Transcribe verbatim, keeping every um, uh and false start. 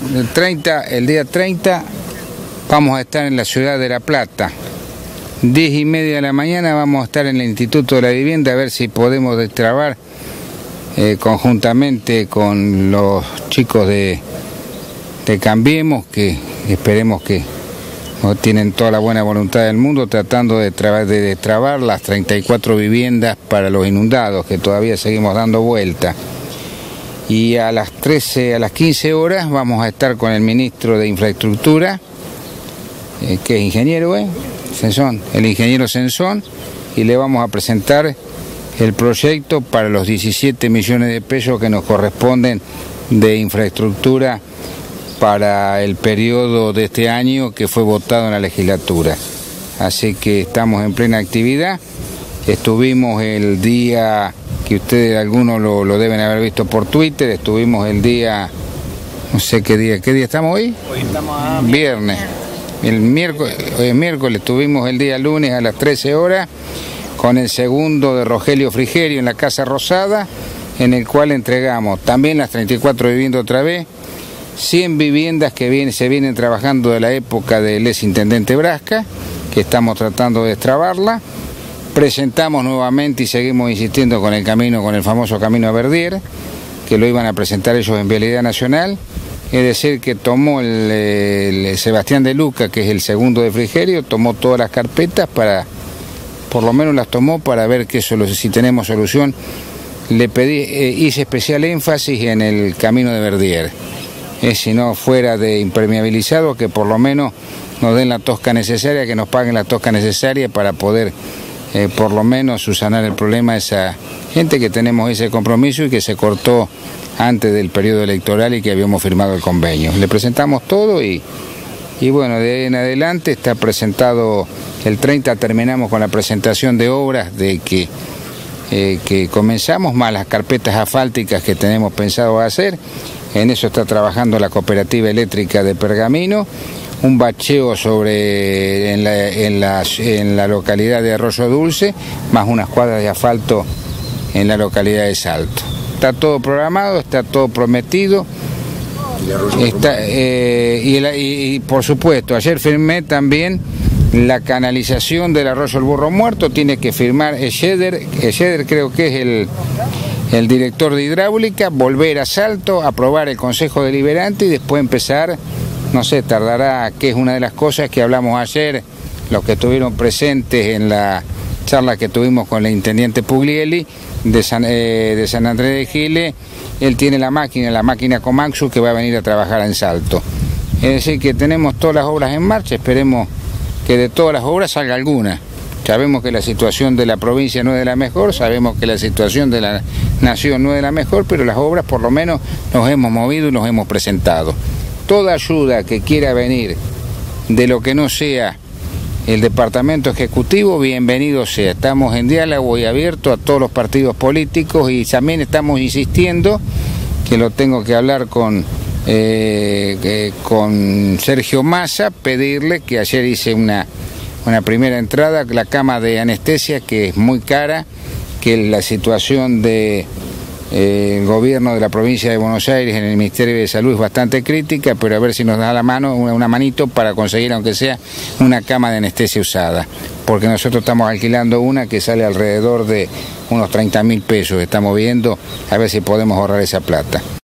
el treinta, el día treinta vamos a estar en la ciudad de La Plata. diez y media de la mañana vamos a estar en el Instituto de la Vivienda a ver si podemos destrabar eh, conjuntamente con los chicos de, de Cambiemos, que esperemos que no tienen toda la buena voluntad del mundo, tratando de, tra de destrabar las treinta y cuatro viviendas para los inundados, que todavía seguimos dando vuelta. Y a las trece, a las quince horas vamos a estar con el ministro de Infraestructura, eh, que es ingeniero, ¿eh? Sensón, el ingeniero Sensón, y le vamos a presentar el proyecto para los diecisiete millones de pesos que nos corresponden de infraestructura para el periodo de este año que fue votado en la legislatura. Así que estamos en plena actividad. Estuvimos el día, que ustedes algunos lo, lo deben haber visto por Twitter, estuvimos el día, no sé qué día, ¿qué día estamos hoy? Hoy estamos a viernes. El miércoles, hoy es miércoles, estuvimos el día lunes a las trece horas con el segundo de Rogelio Frigerio en la Casa Rosada, en el cual entregamos también las treinta y cuatro viviendas otra vez, cien viviendas que viene, se vienen trabajando de la época del exintendente Brasca, que estamos tratando de destrabarla. Presentamos nuevamente y seguimos insistiendo con el camino, con el famoso camino a Verdier, que lo iban a presentar ellos en Vialidad Nacional. Es decir, que tomó el, el Sebastián de Luca, que es el segundo de Frigerio, tomó todas las carpetas para, por lo menos las tomó para ver que solo, si tenemos solución. Le pedí, eh, hice especial énfasis en el camino de Verdier. Es si no fuera de impermeabilizado, que por lo menos nos den la tosca necesaria, que nos paguen la tosca necesaria para poder eh, por lo menos subsanar el problema a esa gente que tenemos ese compromiso y que se cortó antes del periodo electoral y que habíamos firmado el convenio. Le presentamos todo y, y bueno, de ahí en adelante está presentado, el treinta terminamos con la presentación de obras de que, eh, que comenzamos, más las carpetas asfálticas que tenemos pensado hacer. En eso está trabajando la Cooperativa Eléctrica de Pergamino, un bacheo sobre en la, en la, en la localidad de Arroyo Dulce, más unas cuadras de asfalto en la localidad de Salto. Está todo programado, está todo prometido. Está, eh, y, el, y, y por supuesto, ayer firmé también la canalización del arroyo El Burro Muerto. Tiene que firmar Scheder, Scheder creo que es el, el director de hidráulica, volver a Salto, aprobar el Consejo Deliberante y después empezar, no sé, tardará, que es una de las cosas que hablamos ayer, los que estuvieron presentes en la charla que tuvimos con el intendente Puglielli de San, eh, de San Andrés de Giles. Él tiene la máquina, la máquina Komatsu, que va a venir a trabajar en Salto. Es decir, que tenemos todas las obras en marcha, esperemos que de todas las obras salga alguna. Sabemos que la situación de la provincia no es de la mejor, sabemos que la situación de la nación no es de la mejor, pero las obras por lo menos nos hemos movido y nos hemos presentado. Toda ayuda que quiera venir de lo que no sea el Departamento Ejecutivo, bienvenido sea. Estamos en diálogo y abierto a todos los partidos políticos y también estamos insistiendo, que lo tengo que hablar con, eh, eh, con Sergio Massa, pedirle que ayer hice una, una primera entrada, la cama de anestesia, que es muy cara, que la situación de Eh, el gobierno de la provincia de Buenos Aires en el Ministerio de Salud es bastante crítica, pero a ver si nos da la mano, una, una manito para conseguir, aunque sea una cama de anestesia usada, porque nosotros estamos alquilando una que sale alrededor de unos treinta mil pesos, estamos viendo a ver si podemos ahorrar esa plata.